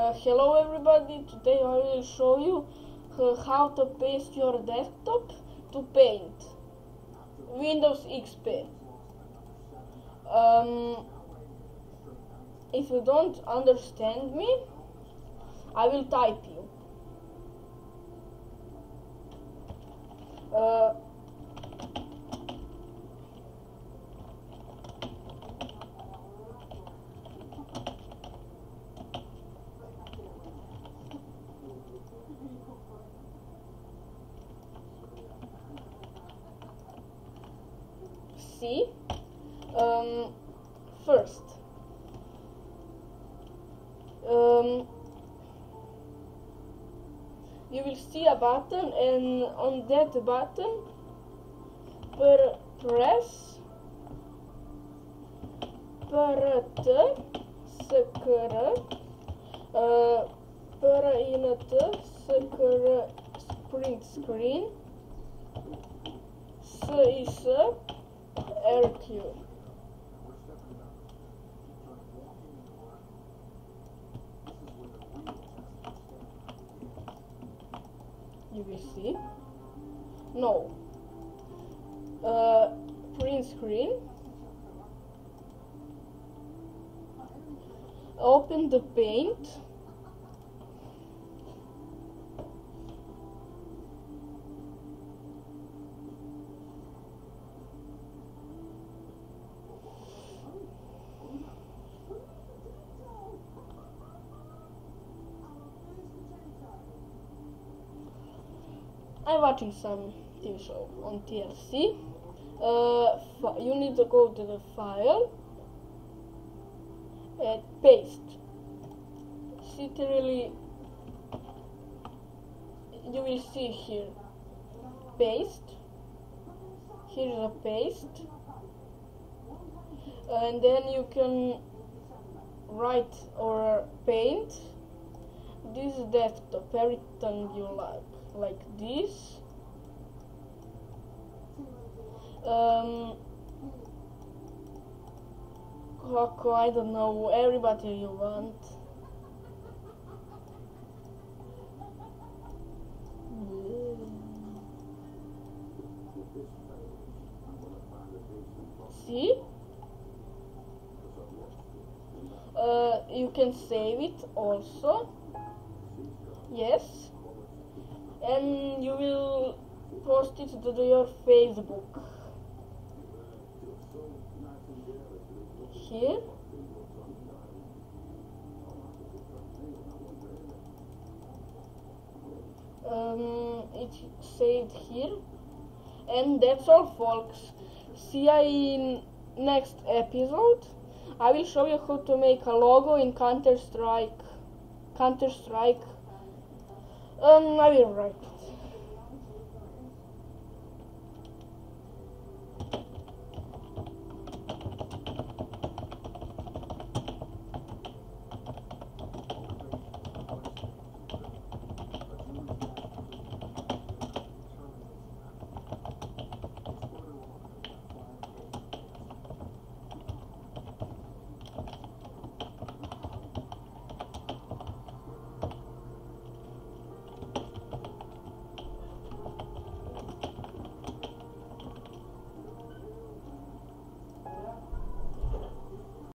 Hello everybody, today I will show you how to paste your desktop to Paint, Windows XP. If you don't understand me, I will type you. See, first, you will see a button, and on that button, press print screen RQ. You will see. No. Print screen. Open the Paint. I'm watching some TV show on TLC. You need to go to the file and paste. Literally, you will see here paste. Here is a paste, and then you can write or paint this desktop every time you like this. Coco, I don't know, everybody you want. See? You can save it also. Yes. And you will post it to your Facebook. Here. It's saved here. And that's all, folks. See you in next episode. I will show you how to make a logo in Counter-Strike. I will write it.